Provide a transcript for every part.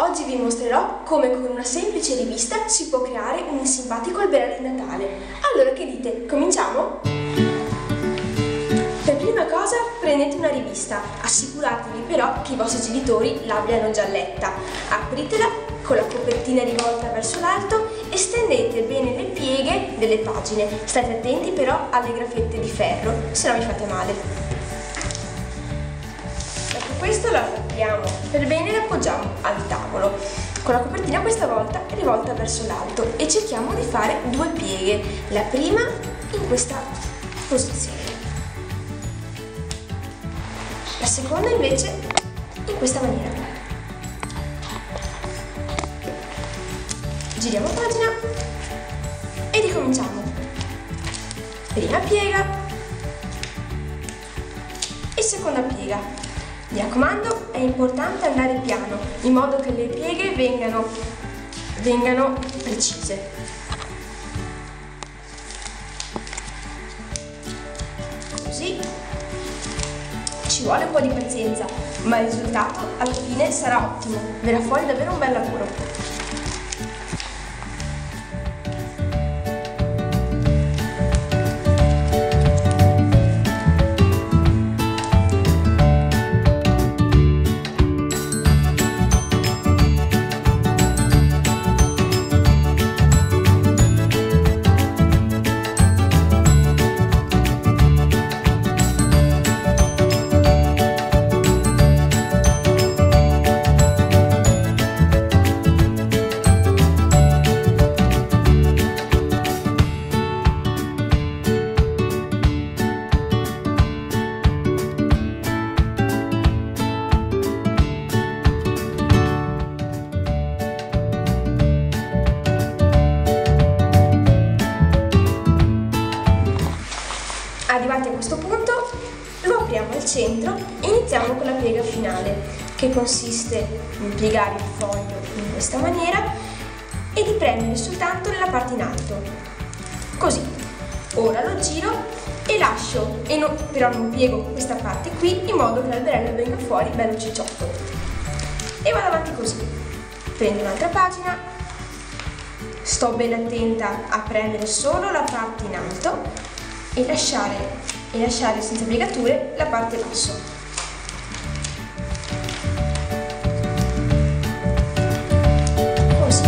Oggi vi mostrerò come con una semplice rivista si può creare un simpatico alberello di Natale. Allora che dite? Cominciamo? Per prima cosa prendete una rivista, assicuratevi però che i vostri genitori l'abbiano già letta. Apritela con la copertina rivolta verso l'alto e stendete bene le pieghe delle pagine. State attenti però alle graffette di ferro, se no vi fate male. Questo la tappiamo per bene e la appoggiamo al tavolo. Con la copertina questa volta rivolta verso l'alto e cerchiamo di fare due pieghe. La prima in questa posizione. La seconda invece in questa maniera. Giriamo pagina e ricominciamo. Prima piega e seconda piega. Mi raccomando, è importante andare piano, in modo che le pieghe vengano precise. Così. Ci vuole un po' di pazienza, ma il risultato alla fine sarà ottimo. Verrà fuori davvero un bel lavoro. Arrivati a questo punto lo apriamo al centro e iniziamo con la piega finale, che consiste in piegare il foglio in questa maniera e di premere soltanto nella parte in alto. Così. Ora lo giro e lascio, però non piego questa parte qui in modo che l'alberello venga fuori bello cicciotto. E vado avanti così. Prendo un'altra pagina, sto ben attenta a premere solo la parte in alto e lasciare senza piegature la parte basso. Così.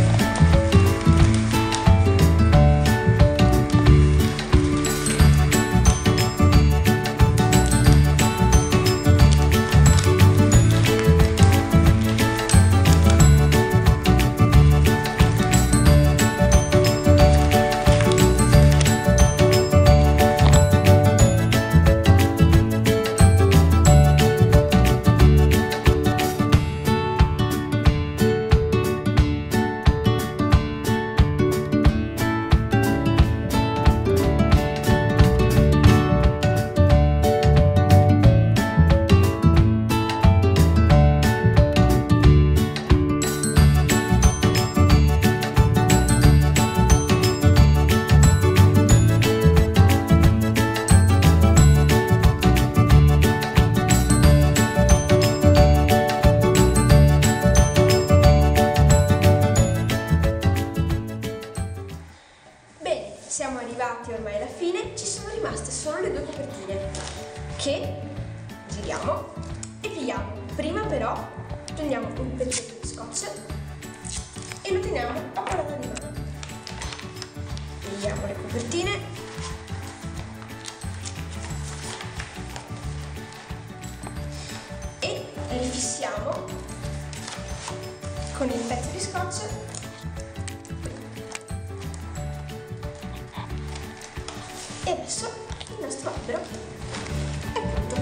Siamo arrivati ormai alla fine, ci sono rimaste solo le due copertine che giriamo e pieghiamo. Prima però prendiamo un pezzetto di scotch e lo teniamo a portata di mano. Pieghiamo le copertine e le fissiamo con il pezzo di scotch . E adesso il nostro albero è pronto.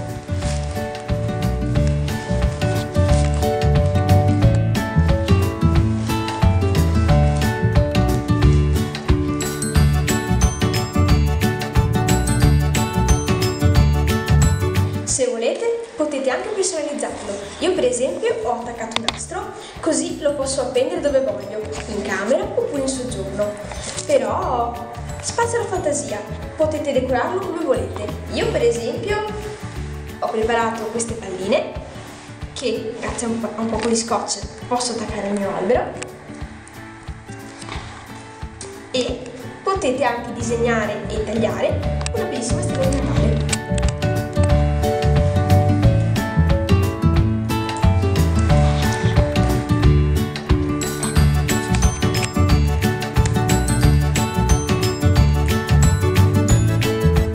Se volete potete anche personalizzarlo. Io per esempio ho attaccato un nastro, così lo posso appendere dove voglio, in camera oppure in soggiorno. Però spazio alla fantasia, potete decorarlo come volete. Io per esempio ho preparato queste palline che grazie a un poco di scotch posso attaccare al mio albero, e potete anche disegnare e tagliare una bellissima stella di Natale.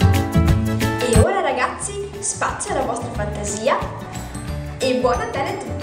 E ora ragazzi, spazio alla vostra fantasia e buon Natale a tutti!